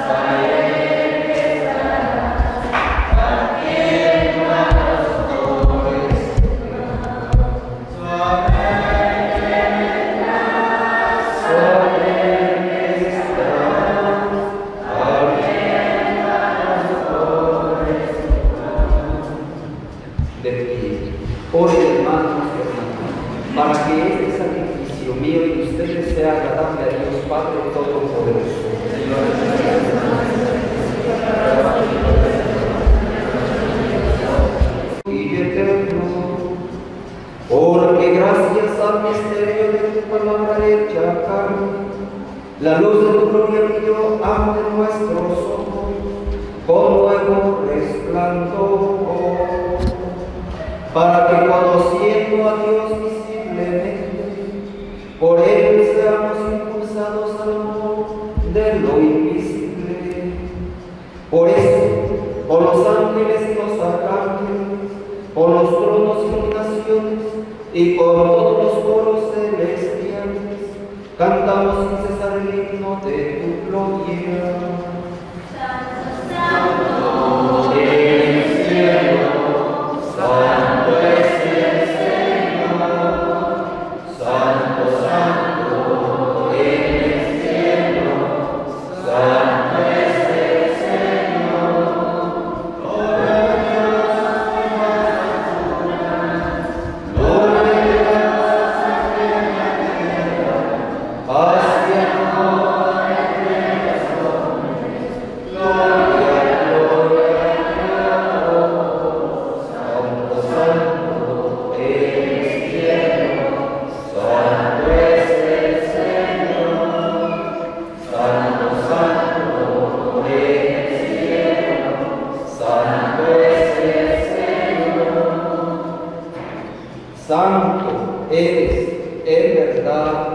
La luz de tu gloria brilló ante nuestros ojos, con nuevo resplandor, para que conociendo a Dios visiblemente, por Él seamos impulsados al amor de lo invisible. Por eso, con los ángeles y los arcángeles, con los tronos y iluminaciones, y con todos los coros celestiales, cantamos sin cesar el himno de tu gloria. Santo, santo, en el cielo, santo es el Señor. Santo, santo, en el cielo, santo es el Señor. Gloria a Dios en las alturas, gloria a Dios en la tierra, paz y amor entre los hombres. Gloria, gloria a Dios. Santo, santo en el cielo, santo es el Señor. Santo, santo en el cielo, santo es el Señor. Santo eres en verdad.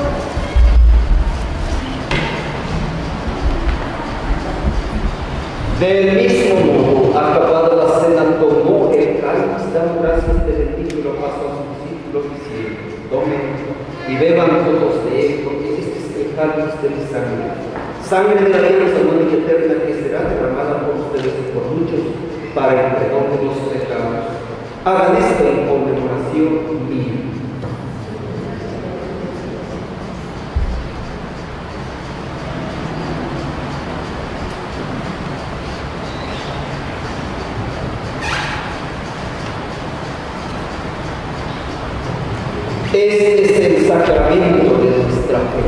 Del mismo modo, acabada la cena, tomó el cáliz, dando gracias, te bendijo y lo pasó a sus discípulos diciendo: tomen y beban todos de él, porque este es el cáliz de mi sangre, sangre de la alianza nueva y eterna, que será derramada por ustedes y por muchos para el perdón de los pecados. Hagan esto en conmemoración mía. Este es el sacramento de nuestra fe.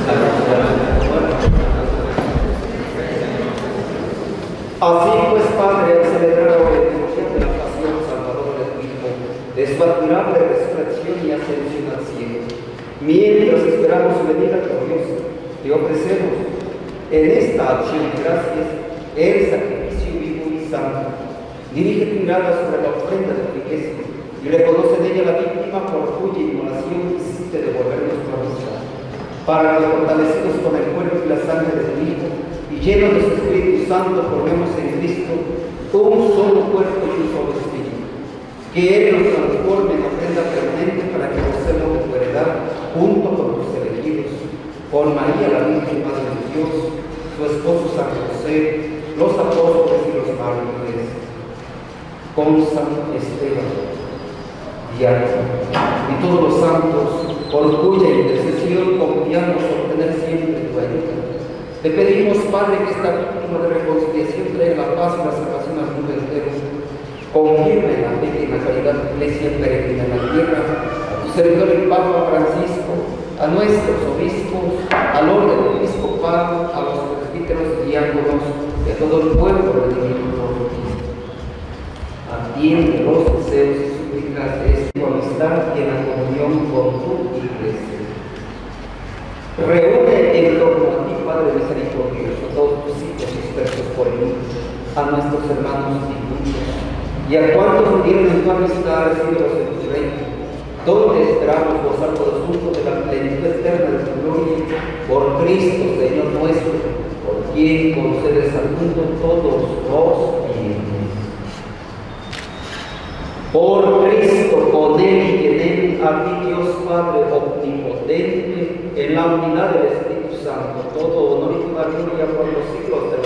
Así pues, Padre, al celebrar la bendición de la pasión salvadora de tu Hijo, de su admirable resurrección y ascensión al cielo, mientras esperamos su venida gloriosa, te ofrecemos en esta acción de gracias el sacrificio vivo y santo. Dirige tu mirada sobre la ofrenda de tu iglesia y reconoce en ella la víctima por cuya inmolación quisiste devolvernos tu amistad, para que, fortalecidos con el cuerpo y la sangre de tu Hijo y llenos de su Espíritu Santo, formemos en Cristo un solo cuerpo y un solo espíritu. Que Él nos transforme en ofrenda permanente para que gocemos de tu heredad junto con tus elegidos, con María, la Virgen Madre de Dios, su esposo San José, los apóstoles y los mártires, con San Esteban, y todos los santos, por cuya intercesión confiamos obtener siempre tu ayuda. Te pedimos, Padre, que esta víctima de reconciliación traiga la paz y la salvación al mundo entero. Confirma en la fe y en la caridad de Iglesia peregrina en la tierra, a tu servidor el Papa Francisco, a nuestros obispos, al orden del episcopado, a los presbíteros y diáconos y a todo el pueblo redimido por ti. Atiende los deseos y súplicas de esta amistad y en la comunión con tu iglesia. Reúne en torno a ti, Padre misericordioso, a todos tus hijos dispersos por el mundo, a nuestros hermanos difuntos y a cuantos murieron en tu amistad, recíbelos en tu reino, donde esperamos gozar todos juntos de la plenitud eterna de tu gloria, por Cristo, Señor nuestro, por quien concedes al mundo todos los bienes. Por Cristo, con Él y en Él, a ti Dios Padre omnipotente, en la unidad del Espíritu Santo, todo honor y toda gloria por los siglos de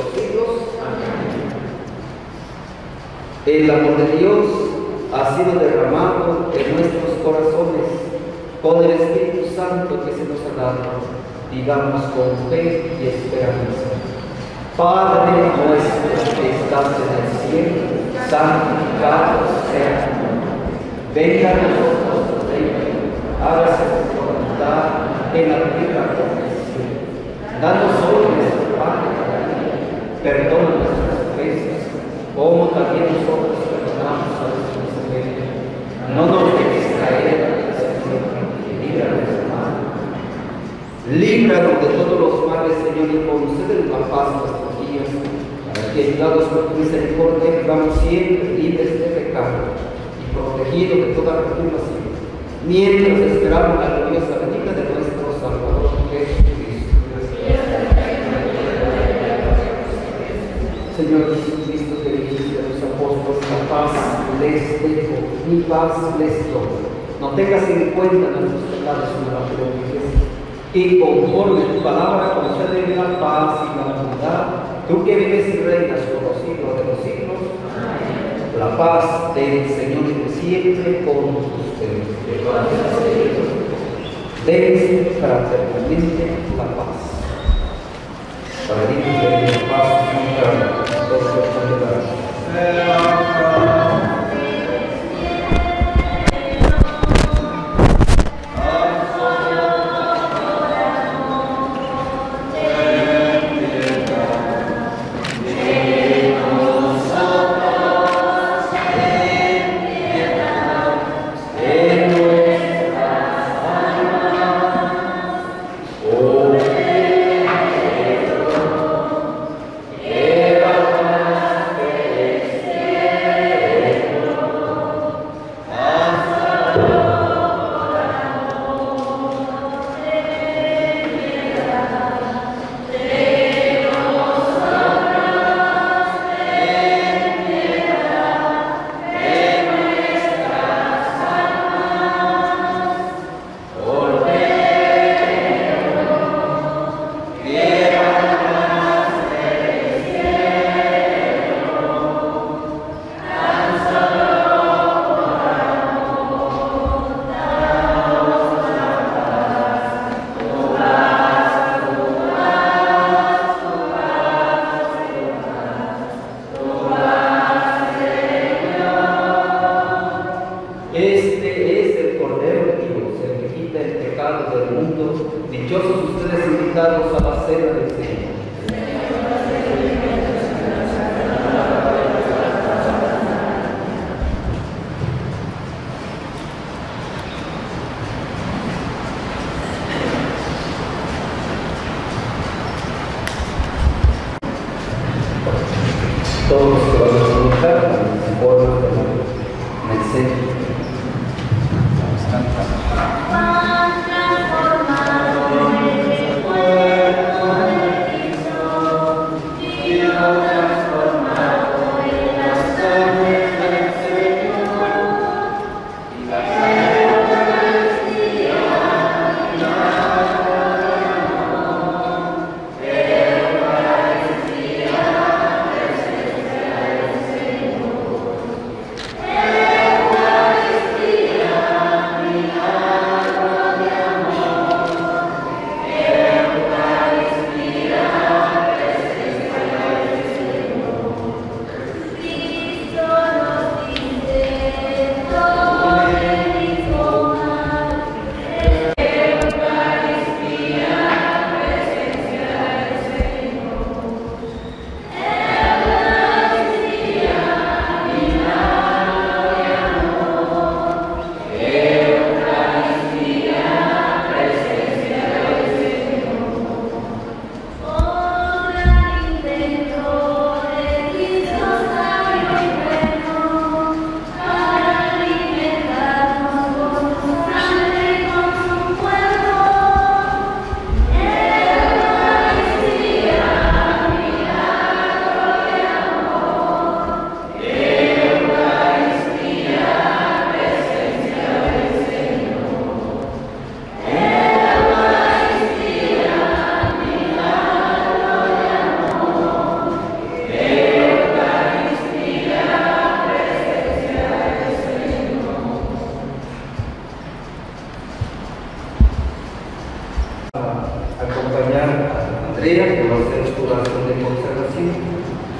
El amor de Dios ha sido derramado en nuestros corazones con el Espíritu Santo que se nos ha dado. Digamos con fe y esperanza: Padre nuestro que estás en el cielo, santificado sea tu nombre. Venga a nosotros tu reino, hágase tu voluntad en la tierra como en el cielo. Danos hoy nuestro pan de cada día, perdona nuestras ofensas, como también nosotros perdonamos a los que nos ofenden. No nos dejes caer en la tentación, y líbranos del mal. Líbranos de todos los males, Señor, y concédenos la paz en nuestros días, para que, ayudados por tu misericordia, vivamos siempre libres de pecado y protegidos de toda perturbación, mientras esperamos la gloriosa venida de nuestro Salvador Jesucristo. Señor Jesucristo, que dijiste a los apóstoles: la paz les dejo, mi paz les doy. No tengas en cuenta nuestros pecados, sino la fe de Cristo. Y conforme a tu palabra, concédeme la paz y la bondad, tú que vives y reinas por los siglos de los siglos. Amén. La paz del Señor esté siempre con ustedes. Dense fraternalmente la paz. Para dirigir la paz nunca todos los todos que van a preguntar, en forma en el centro. Vamos a cantar.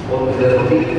Ponte de rodillas.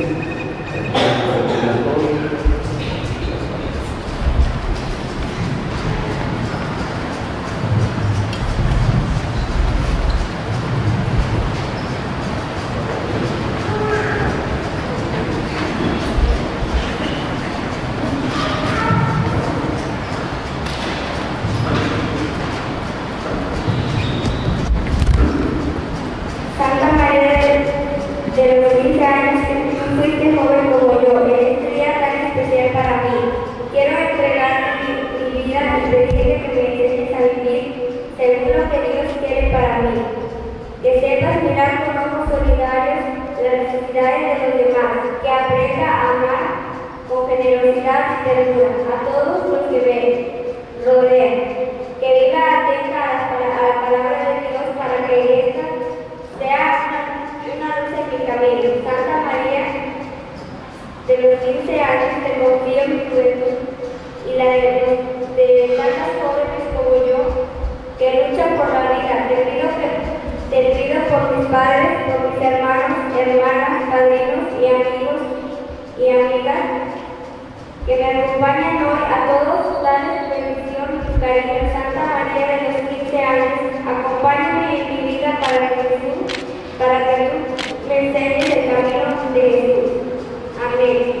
Santa María de los 15 años, que tú fuiste joven como yo, en este día tan especial para mí. Quiero entregar mi vida y pedirte que me enseñes a vivir según lo que Dios quiere para mí. Que sepas mirar con ojos solidarios las necesidades de los demás, que aprenda a amar con generosidad y ternura a todos los que me rodean. Que viva atenta a la palabra de Dios para que esta sea una luz en mi camino. Santa María, de los 15 años te confío mi juventud y la de tantas jóvenes como yo que luchan por la vida. Te pido por mis padres, por mis hermanos, hermanas, padrinos y amigos y amigas que me acompañan hoy. A todos darles bendición y tu cariño. Santa María de los 15 años, acompáñame en mi vida para que tú me enseñes el camino de Jesús. Amén.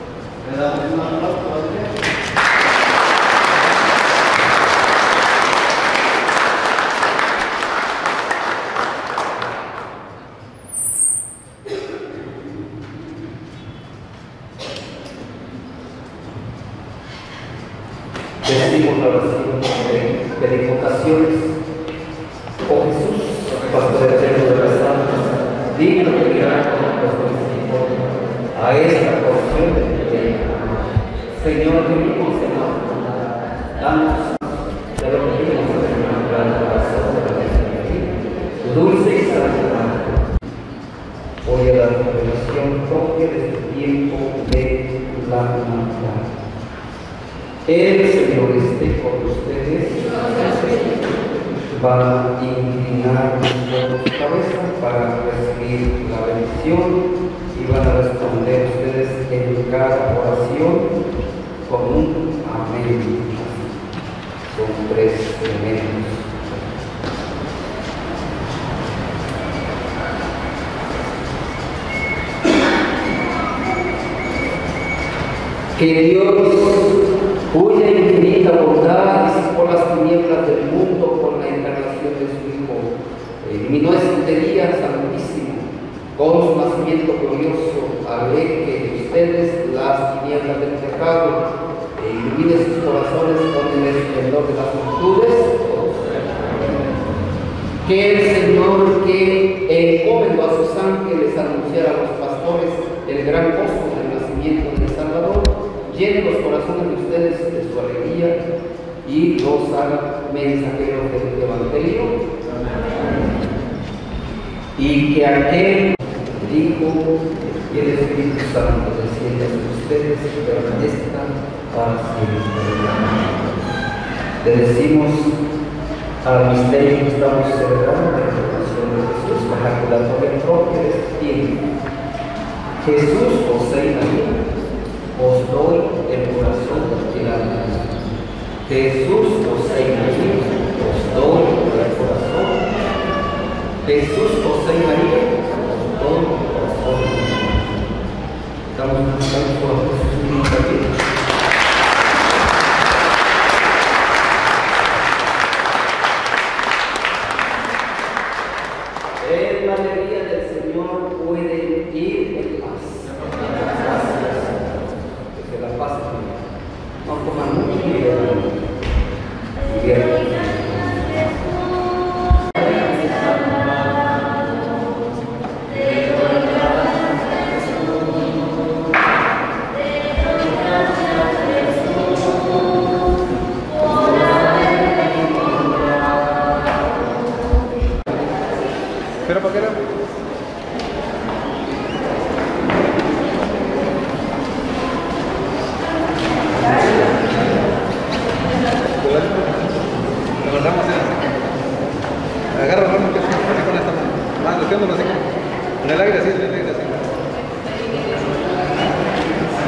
Decimos la oración de invocaciones. Oh Jesús, pastor eterno de las almas, digno de mirar con nuestro misericordia a esta porción de tu reino. Señor, venimos en la danos de lo que vimos en el gran corazón de la Virgen, tu dulce y santa madre. Hoy a la revelación propia de este tiempo de la humanidad. El Señor esté con ustedes. Van a inclinar sus cabezas para recibir la bendición y van a responder ustedes en cada oración con un amén. Son 3 elementos. Que Dios, cuya infinita bondad disipó las tinieblas del mundo con la encarnación de su Hijo, eliminó este día santísimo con su nacimiento glorioso, aleje de ustedes las tinieblas del pecado e ilumine sus corazones con el esplendor de las virtudes. Que el Señor, que encomendó a sus ángeles anunciara a los pastores el gran gozo del nacimiento del Salvador, llene los corazones de ustedes de su alegría y los haga mensajeros del Evangelio. Y que aquel Hijo y el Espíritu Santo descienda sobre ustedes y permanezcan para siempre. Le decimos al misterio que estamos celebrando la encarnación de Jesús, la ejaculatoria propia de este tiempo. Jesús, José y María, os doy el corazón y la alma. Jesús, José y María, os doy el corazón. Jesús, José y María, os doy el corazón. Estamos cantando por Jesús y María. En la alegría del Señor pueden ir en paz. Que se la pasen. No coman mucho y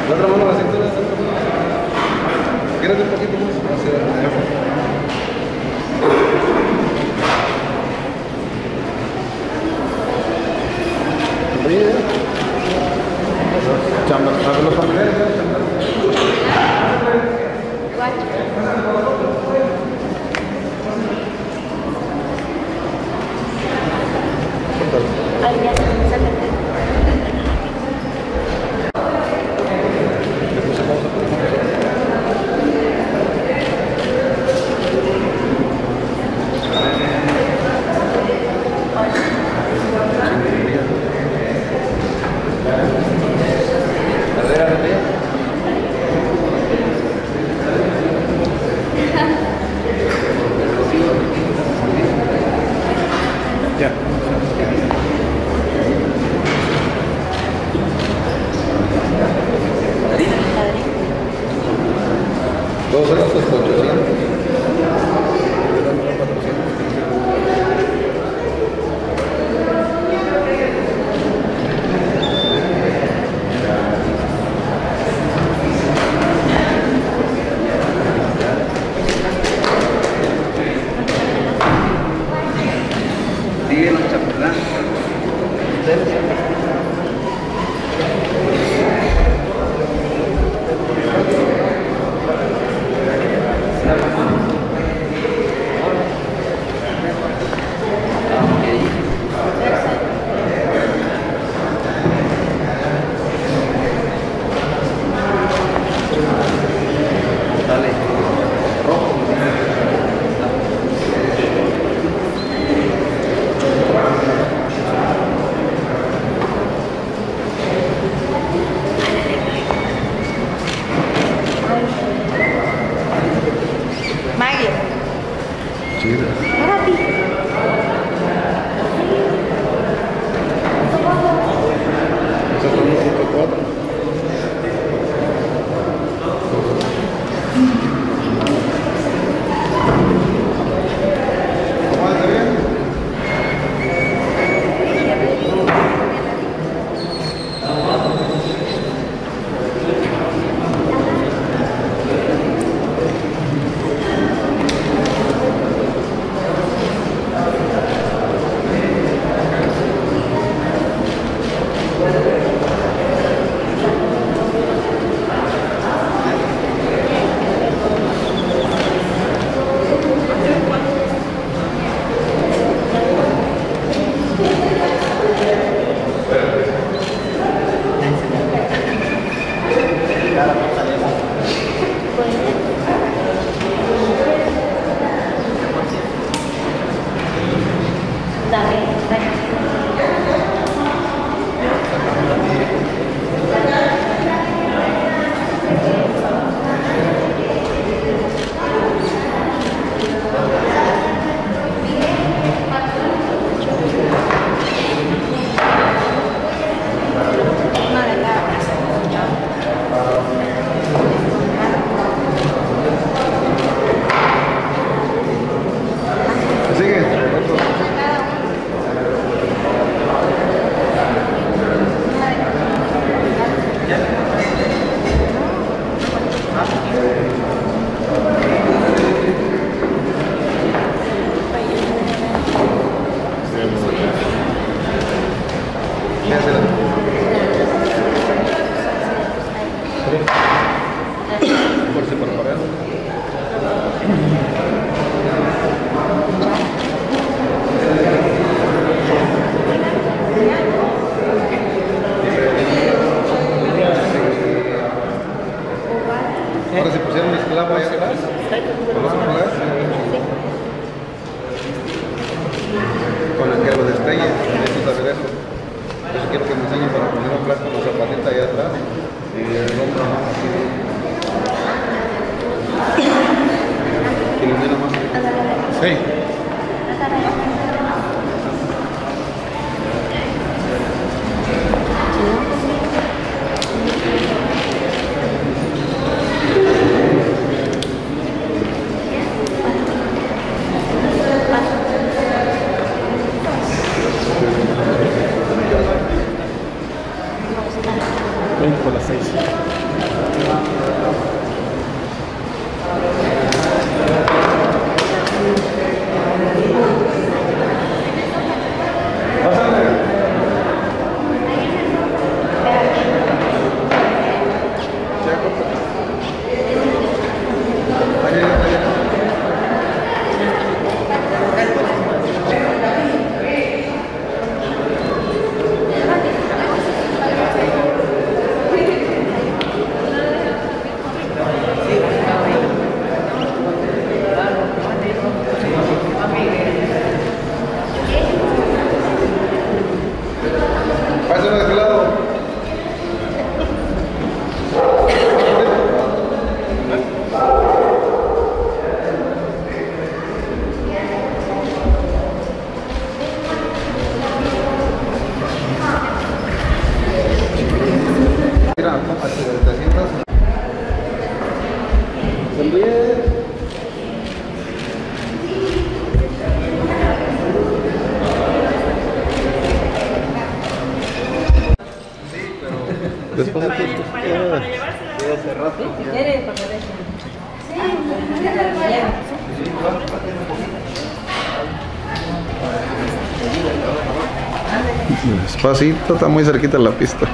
La otra mano a la cintura, la otra mano. ¿Quieres un poquito más? Chambas, a ver los familiares, todos esos 800. Siguen los chapulán. Ahora se pusieron el esclavo ahí atrás. ¿Con los colores? Con el que lo destelle, necesito hacer eso. Entonces quiero que me enseñen para poner un plato con la zapatita ahí atrás. Y el hombro más así. ¿Quieren ver nomás? Sí. Por las 6. Después de para llevársela. hace rato. Si quieres, para que Despacito, está muy cerquita la pista.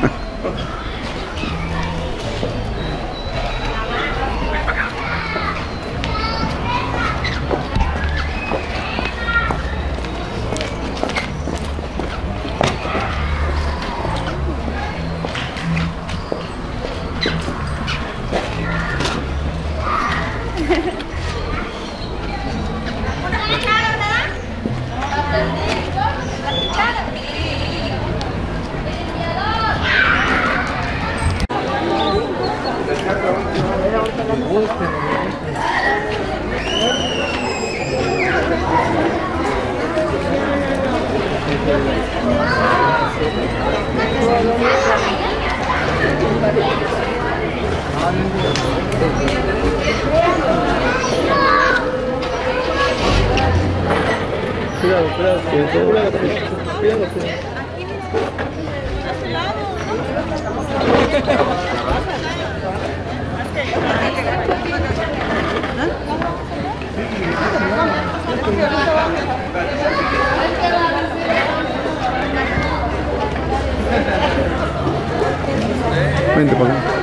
Vente para acá.